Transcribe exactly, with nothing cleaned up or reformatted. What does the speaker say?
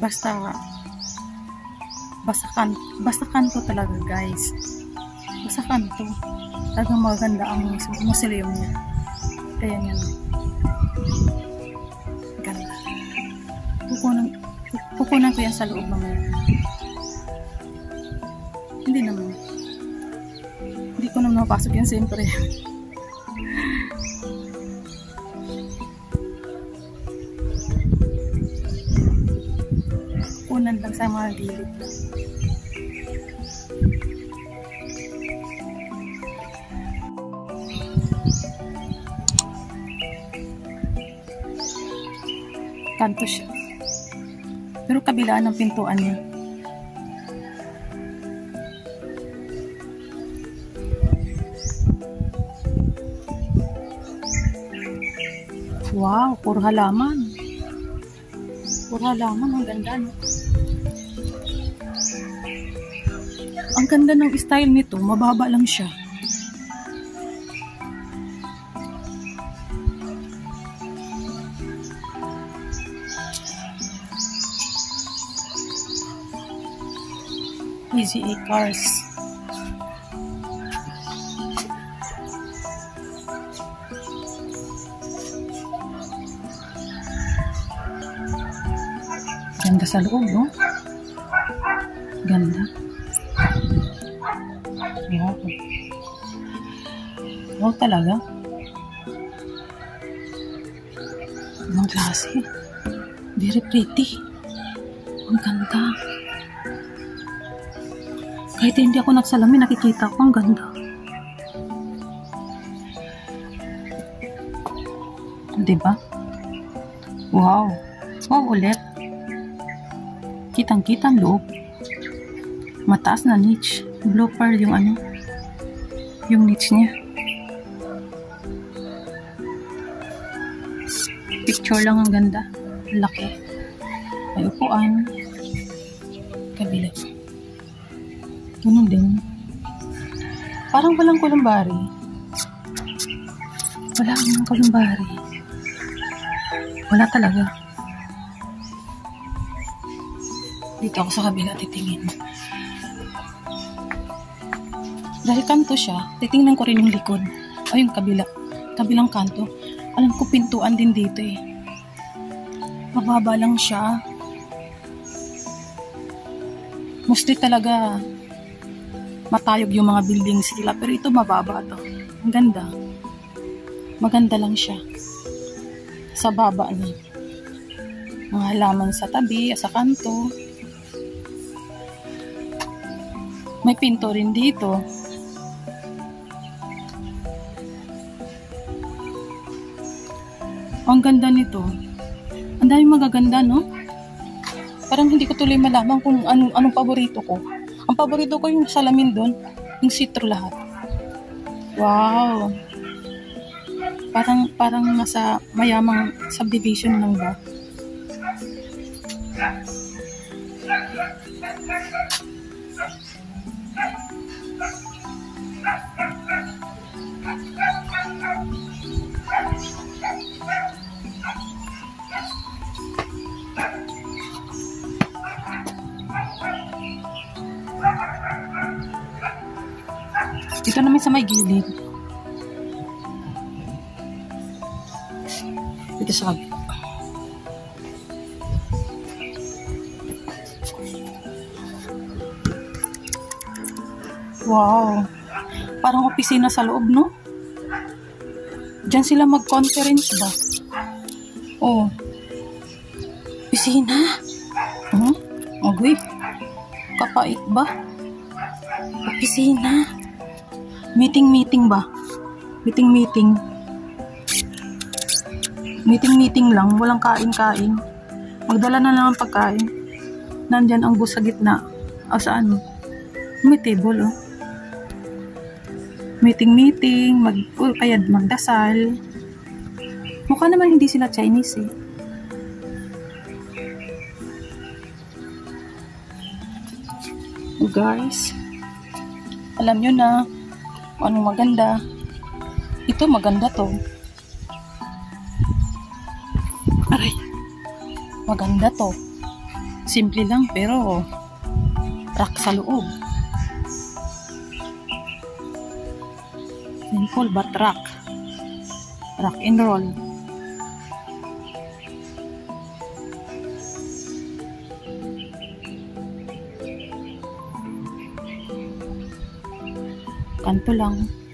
Basta, basta kan, basta kanto talaga guys. Basta kanto. Talagang maganda ang museum niya. Kaya yan. Ganda. Pupunan, pupunan ko yan sa loob mamaya. Hindi naman. Hindi ko naman mapasok yan siyempre. Pupunan lang sa mga gilid. Kanto siya. Pero kabilaan ng pintuan niya. Wow, puro halaman. Puro halaman, ang ganda, no? Ang ganda ng style nito, mababa lang siya. Easy A cars. Ganda sa loob, no? Ganda. Wow. Wow talaga. Ang klase. Very pretty. Ang ganda. Kahit hindi ako nagsalamin, nakikita ko ang ganda. Diba? Wow. Wow ulit. Kitang-kita ang loob. Mataas na niche. Blue pearl yung ano. Yung niche niya. Picture lang ang ganda. Laki. May upuan. Kabila. Ganun din. Parang walang kulumbari. Wala ang kulumbari. Wala talaga. Dito ako sa kabila titingin. Dahil kanto siya, titingnan ko rin yung likod. O yung kabila. Kabilang kanto. Alam ko pintuan din dito eh. Mababa lang siya. Mostly talaga matayog yung mga buildings nila. Pero ito mababa to. Ang ganda. Maganda lang siya. Sa baba na. Mga halaman sa tabi, sa kanto. May pinto rin dito. Ang ganda nito. Ang dami magaganda, no? Parang hindi ko tuloy malaman kung anong, anong paborito ko. Ang paborito ko yung salamin doon. Yung sitro lahat. Wow! Parang, parang nasa mayamang subdivision lang ba? Ito naman sa may gilid. Ito sa kabila. Wow. Parang opisina sa loob, no? Diyan sila mag-conference ba? Oh. Opisina? Hmm? Agoy. Kapait ba? Opisina. Meeting-meeting ba? Meeting-meeting. Meeting-meeting lang. Walang kain-kain. Magdala na lang ang pagkain. Nandyan ang bus sa gitna. O saan? May table, oh. Meeting-meeting. Mag, o kaya magdasal. Mukha naman hindi sila Chinese, eh. Oh, guys. Alam nyo na anong maganda. Ito maganda to. Aray. Maganda to. Simple lang pero rock sa loob. Simple but rock. Rock and roll. Kanto lang.